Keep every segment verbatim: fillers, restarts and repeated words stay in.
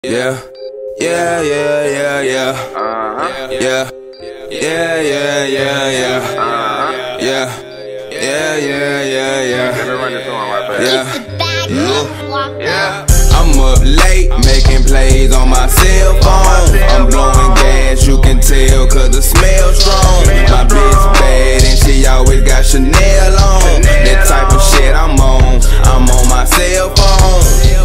Yeah, yeah, yeah, yeah, yeah, uh-huh. yeah, yeah, yeah, yeah, yeah, uh-huh. yeah, yeah, yeah, yeah, yeah, yeah, yeah. I'm up late making plays on my cell phone. I'm blowing gas, you can tell, cause the smell strong. My bitch bad and she always got Chanel on. That type of shit I'm on, I'm on my cell phone.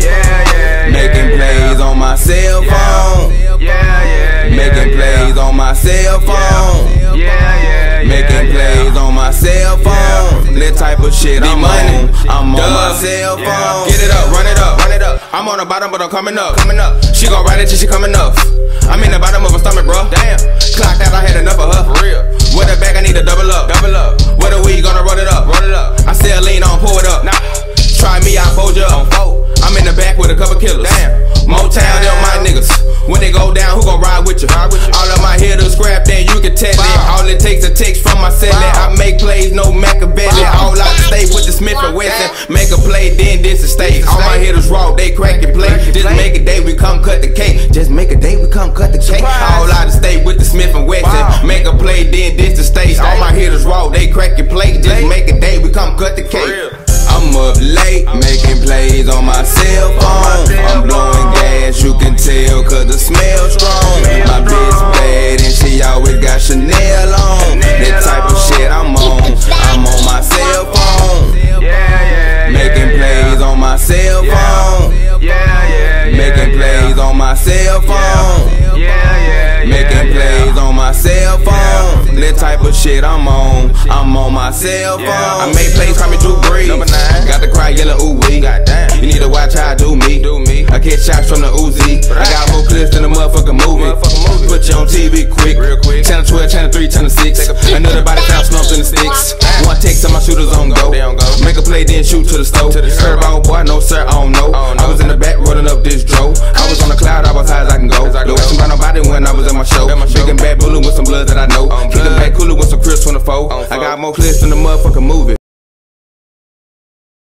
Making plays on my cell phone. Making plays on my cell phone. Making plays on my cell phone. That type of shit I'm on, I'm on my cell phone. Get it up, run it up, run it up. I'm on the bottom but I'm coming up, coming up. She gon' ride it till she coming up. I'm in the bottom of her stomach, bro. Damn, clocked out, I had enough of her. For real. With her back, I need to double up, double up. With a weed, gonna roll it up, roll it up. I sell lean on, pull it up. Nah, try me, I fold you up. I'm in the back with a couple killers. Damn, Motown, them my niggas. When they go down, who gon' ride with you? Ride with you. All of my hitters scrap, then you can tell it. All it takes a text from my celly. I make plays, no Machiavelli. All out to stay with the Smith and Wesson. Make a play, then this a stage. All my hitters raw, they crack and play. Just make a day, we come cut the cake. Just make a day, we come cut the cake. All out to stay with the Smith and Wesson. Make a play, then this the stage. All my hitters raw, they crack and play. Just make a day, we come cut the cake. I'm up late, making plays on my cell phone. I'm blowing gas, you can tell, cause the smell strong. My bitch bad and she always got Chanel on. That type of shit I'm on, I'm on my cell phone. Making plays on my cell phone. Making plays on my cell phone. Making plays on my cell phone. That type of shit I'm on, I'm on my cell phone. I make plays, call me Drew Brees. Got the crowd yelling ooh wee. You need to watch how I do me. I catch shots from the Uzi. I got more clips than a motherfucking movie. Put you on T V quick. Channel twelve, channel three, channel six. Another body found slumps in the sticks. One take, some my shooters on go. Make a play, then shoot to the stove. Heard about boy, no sir, I don't know. I was in the back rolling up this dro. I was on the cloud, I was high as I can go. Don't wasn't about nobody when I was at my show. Big and bad bullet with some blood that I know. Keep the back cooler with some Chris twenty-four. I got more clips than the motherfucking movie.